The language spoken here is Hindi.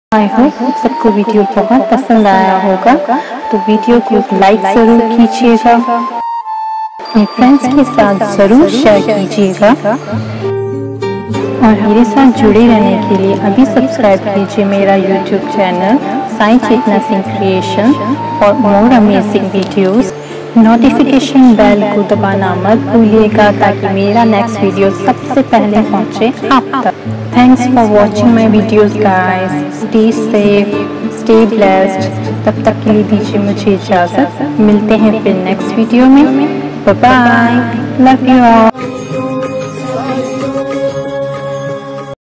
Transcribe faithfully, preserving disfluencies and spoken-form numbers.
आई होप सबको वीडियो बहुत पसंद आया होगा, तो वीडियो को लाइक ज़रूर कीजिएगा, अपने फ्रेंड्स के साथ ज़रूर शेयर कीजिएगा और मेरे साथ जुड़े रहने के लिए अभी सब्सक्राइब कीजिए मेरा YouTube channel Sai Chetna Singh creation for more amazing videos. Notification bell को दबाना मत भूलिएगा ताकि मेरा नेक्स्ट वीडियो सबसे पहले पहुंचे आप तक। Thanks for watching my videos guys, stay safe, stay blessed. तब तक के लिए दीजिए मुझे इजाज़त, मिलते हैं फिर नेक्स्ट वीडियो में। Bye bye, love you all.